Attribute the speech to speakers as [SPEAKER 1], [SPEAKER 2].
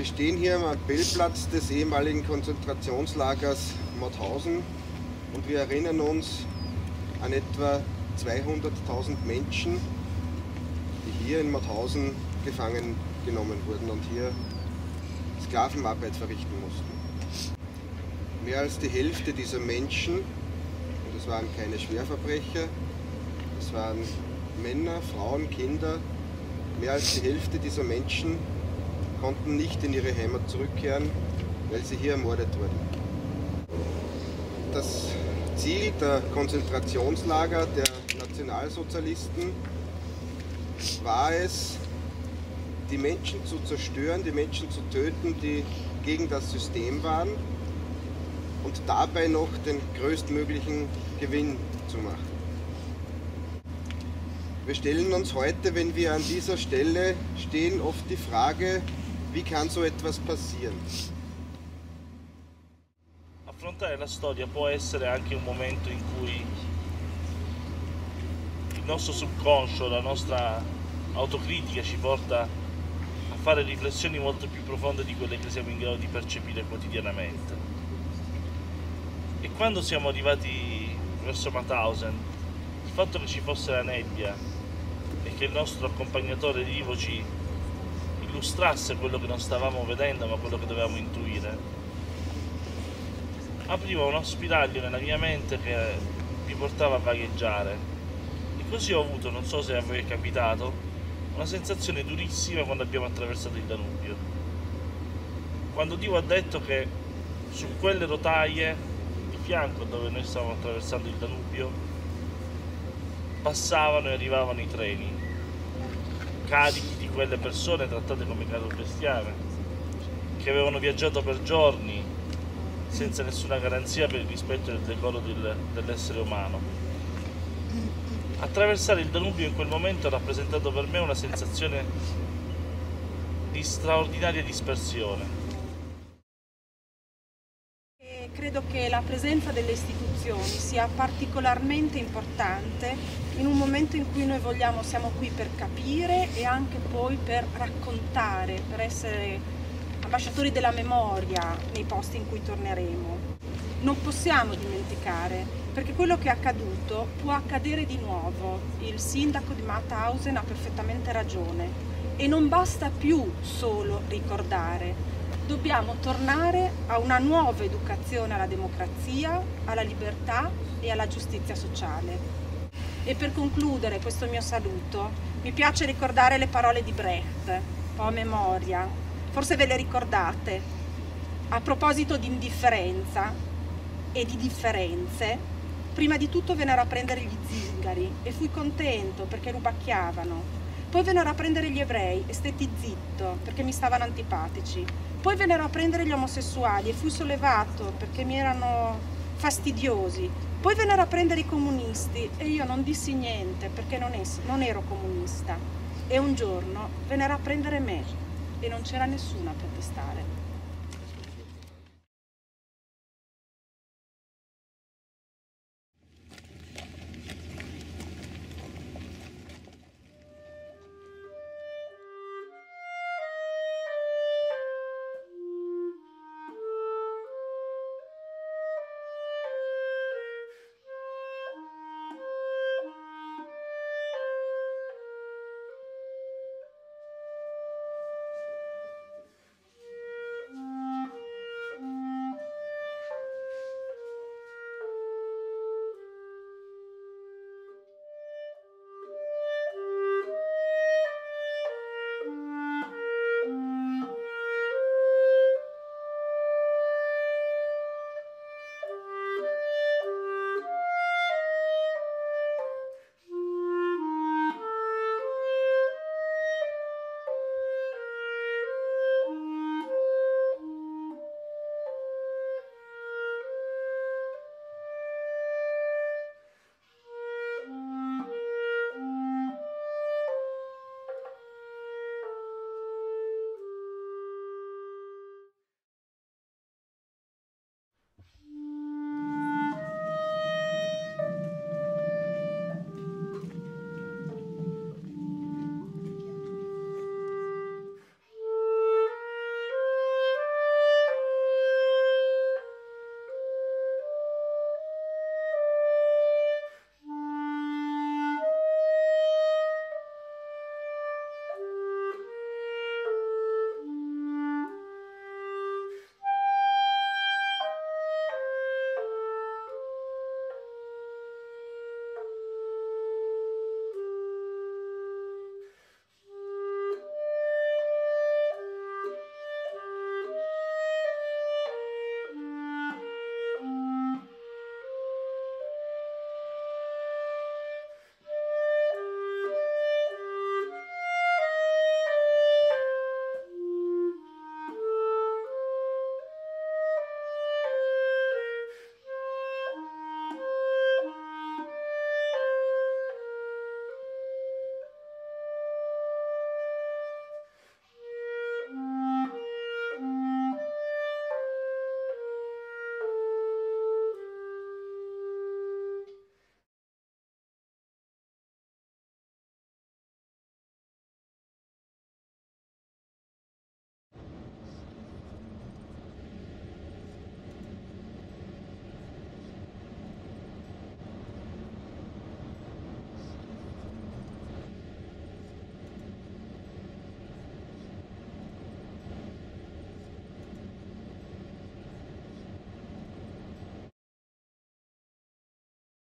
[SPEAKER 1] Wir stehen hier am Appellplatz des ehemaligen Konzentrationslagers Mauthausen und wir erinnern uns an etwa 200.000 Menschen, die hier in Mauthausen gefangen genommen wurden und hier Sklavenarbeit verrichten mussten. Mehr als die Hälfte dieser Menschen, und es waren keine Schwerverbrecher, es waren Männer, Frauen, Kinder, mehr als die Hälfte dieser Menschen konnten nicht in ihre Heimat zurückkehren, weil sie hier ermordet wurden. Das Ziel der Konzentrationslager der Nationalsozialisten war es, die Menschen zu zerstören, die Menschen zu töten, die gegen das System waren und dabei noch den größtmöglichen Gewinn zu machen. Wir stellen uns heute, wenn wir an dieser Stelle stehen, oft die Frage, wie kann so etwas passieren?
[SPEAKER 2] Affrontare la storia può essere anche un momento in cui il nostro subconscio, la nostra autocritica ci porta a fare riflessioni molto più profonde di quelle che siamo in grado di percepire quotidianamente. E quando siamo arrivati verso Mauthausen, il fatto che ci fosse la nebbia e che il nostro accompagnatore vivo ci illustrasse quello che non stavamo vedendo ma quello che dovevamo intuire, apriva uno spiraglio nella mia mente che mi portava a vagheggiare. E così ho avuto, non so se a voi è capitato, una sensazione durissima quando abbiamo attraversato il Danubio. Quando Dio ha detto che su quelle rotaie di fianco dove noi stavamo attraversando il Danubio passavano e arrivavano i treni carichi di quelle persone trattate come carne bestiame, che avevano viaggiato per giorni senza nessuna garanzia per il rispetto del decoro dell'essere umano. Attraversare il Danubio in quel momento ha rappresentato per me una sensazione di straordinaria dispersione.
[SPEAKER 3] Credo che la presenza delle istituzioni sia particolarmente importante in un momento in cui noi siamo qui per capire e anche poi per raccontare, per essere ambasciatori della memoria nei posti in cui torneremo. Non possiamo dimenticare, perché quello che è accaduto può accadere di nuovo. Il sindaco di Mauthausen ha perfettamente ragione e non basta più solo ricordare. Dobbiamo tornare a una nuova educazione alla democrazia, alla libertà e alla giustizia sociale. E per concludere questo mio saluto, mi piace ricordare le parole di Brecht, ho memoria, forse ve le ricordate, a proposito di indifferenza e di differenze. Prima di tutto vennero a prendere gli zingari e fui contento perché rubacchiavano. Poi vennero a prendere gli ebrei e stetti zitto perché mi stavano antipatici. Poi vennero a prendere gli omosessuali e fui sollevato perché mi erano fastidiosi. Poi vennero a prendere i comunisti e io non dissi niente perché non ero comunista. E un giorno vennero a prendere me e non c'era nessuno a protestare.